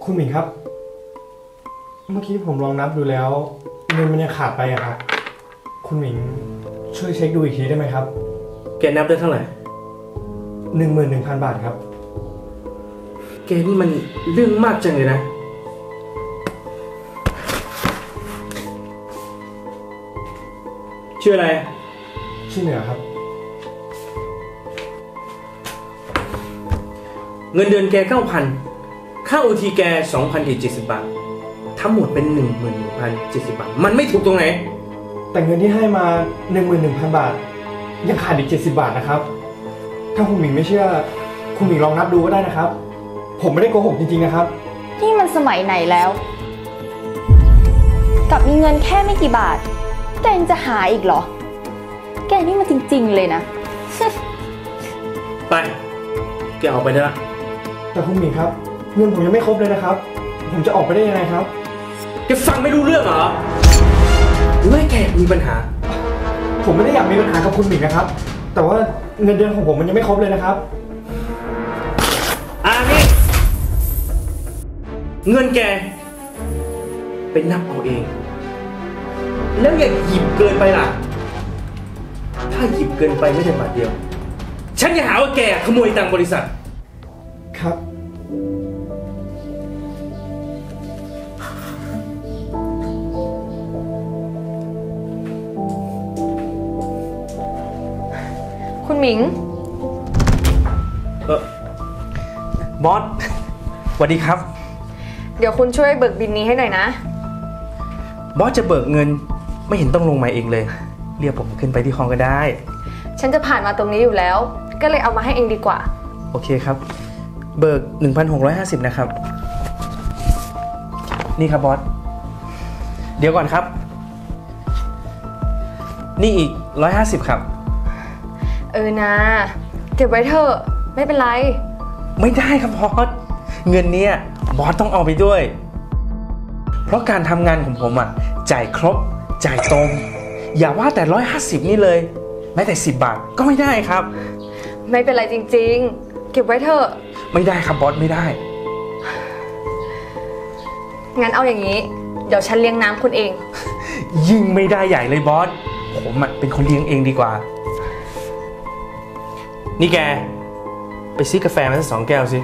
คุณหมิงครับเมื่อกี้ผมลองนับดูแล้วเงินมันยังขาดไปอะครับคุณหมิงช่วยเช็คดูอีกทีได้ไหมครับแกนับได้เท่าไหร่ 11,000 บาทครับแกนี่มันเรื่องมากจังเลยนะชื่ออะไรชื่อเหนือครับเงินเดือนแก 9,000 ค่า OT แก 2,070 บาททั้งหมดเป็น 11,070 บาทมันไม่ถูกตรงไหนแต่เงินที่ให้มา 11,000 บาทยังขาดอีก70 บาทนะครับถ้าคุณหมิงไม่เชื่อคุณหมิงลองนับดูก็ได้นะครับผมไม่ได้โกหกจริงๆนะครับนี่มันสมัยไหนแล้วกับมีเงินแค่ไม่กี่บาทแกยังจะหาอีกเหรอแกนี่มันจริงๆเลยนะไปแกออกไปได้ละแต่คุณหมิงครับเงินผมยังไม่ครบเลยนะครับผมจะออกไปได้ยังไงครับแกฟังไม่รู้เรื่องเหรอหรือว่าแกมีปัญหาผมไม่ได้อยากมีปัญหากับคุณหมิงนะครับแต่ว่าเงินเดือนของผมมันยังไม่ครบเลยนะครับนี่เงินแกเป็นนับเอาเองแล้วอย่าหยิบเกินไปล่ะถ้าหยิบเกินไปไม่ได้บาทเดียวฉันจะหาว่าแกขโมยตังค์บริษัทครับคุณหมิงบอสสวัสดีครับเดี๋ยวคุณช่วยเบิกบินนี้ให้หน่อยนะบอสจะเบิกเงินไม่เห็นต้องลงมาเองเลยเรียกผมขึ้นไปที่ห้องก็ได้ฉันจะผ่านมาตรงนี้อยู่แล้วก็เลยเอามาให้เองดีกว่าโอเคครับเบิก 1,650 นะครับนี่ครับบอสเดี๋ยวก่อนครับนี่อีก150ครับนะเก็บไว้เถอะไม่เป็นไรไม่ได้ครับบอสเงินเนี้ยบอสต้องเอาไปด้วยเพราะการทำงานของผมจ่ายครบจ่ายตรงอย่าว่าแต่150นี่เลยแม้แต่10 บาทก็ไม่ได้ครับไม่เป็นไรจริงๆเก็บไว้เถอะไม่ได้ครับบอสไม่ได้งั้นเอาอย่างนี้เดี๋ยวฉันเลี้ยงน้ำคุณเองยิ่งไม่ได้ใหญ่เลยบอสผมเป็นคนเลี้ยงเองดีกว่านี่แกไปซื้อกาแฟมาสัก2 แก้วสิ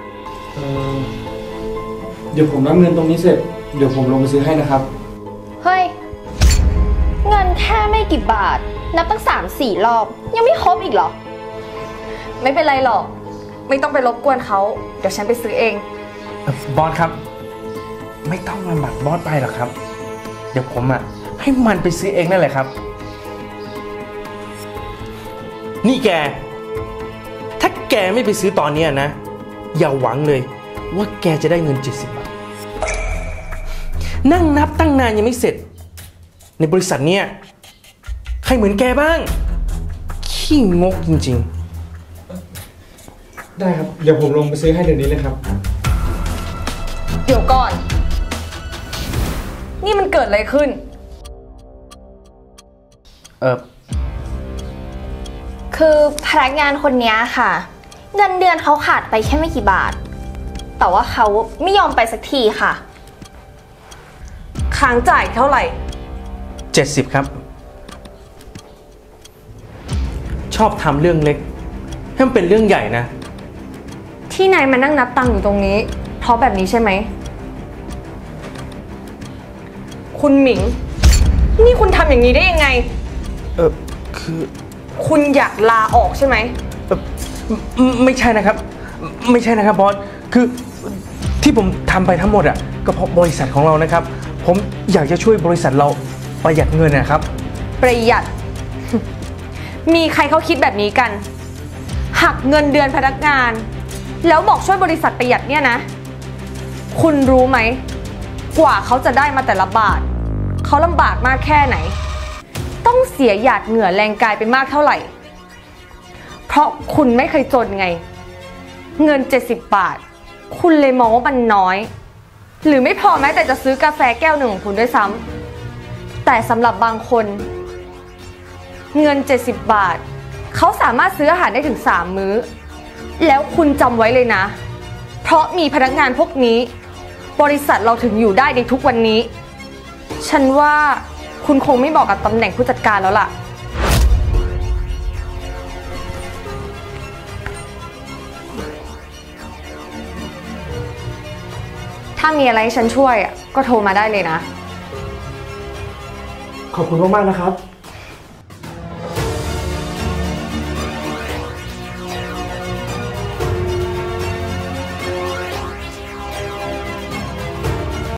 เดี๋ยวผมรับเงินตรงนี้เสร็จเดี๋ยวผมลงไปซื้อให้นะครับเฮ้ยเงินแค่ไม่กี่บาทนับตั้ง3-4 รอบยังไม่ครบอีกเหรอไม่เป็นไรหรอกไม่ต้องไปรบกวนเขาเดี๋ยวฉันไปซื้อเองบอสครับไม่ต้องลำบากบอสไปหรอกครับเดี๋ยวผมให้มันไปซื้อเองนั่นแหละครับนี่แกถ้าแกไม่ไปซื้อตอนนี้นะอย่าหวังเลยว่าแกจะได้เงิน70 บาทนั่งนับตั้งนานยังไม่เสร็จในบริษัทเนี้ยใครเหมือนแกบ้างขี้งกจริงๆได้ครับเดี๋ยวผมลงไปซื้อให้เดี๋ยวนี้เลยครับเดี๋ยวก่อนนี่มันเกิดอะไรขึ้นคือพนักงานคนนี้ค่ะเงินเดือนเขาขาดไปแค่ไม่กี่บาทแต่ว่าเขาไม่ยอมไปสักทีค่ะค้างจ่ายเท่าไหร่ 70ครับชอบทำเรื่องเล็กให้มันเป็นเรื่องใหญ่นะที่นายมานั่งนับตังค์อยู่ตรงนี้เพราะแบบนี้ใช่ไหมคุณหมิงนี่คุณทำอย่างนี้ได้ยังไงคือคุณอยากลาออกใช่ไหมไม่ใช่นะครับไม่ใช่นะครับบอสคือที่ผมทำไปทั้งหมดก็เพราะบริษัทของเรานะครับผมอยากจะช่วยบริษัทเราประหยัดเงินนะครับประหยัด มีใครเขาคิดแบบนี้กันหักเงินเดือนพนักงานแล้วบอกช่วยบริษัทประหยัดเนี่ยนะคุณรู้ไหมกว่าเขาจะได้มาแต่ละบาทเขาลำบากมากแค่ไหนต้องเสียหยาดเหงื่อแรงกายไปมากเท่าไหร่เพราะคุณไม่เคยจนไงเงิน70 บาทคุณเลยมองว่ามันน้อยหรือไม่พอแม้แต่จะซื้อกาแฟแก้วหนึ่งของคุณด้วยซ้ำแต่สำหรับบางคนเงิน70 บาทเขาสามารถซื้ออาหารได้ถึง3 มื้อแล้วคุณจำไว้เลยนะเพราะมีพนักงานพวกนี้บริษัทเราถึงอยู่ได้ในทุกวันนี้ ฉันว่าคุณคงไม่บอกกับตำแหน่งผู้จัดการแล้วล่ะ ถ้ามีอะไรให้ฉันช่วยก็โทรมาได้เลยนะขอบคุณมากๆนะครับ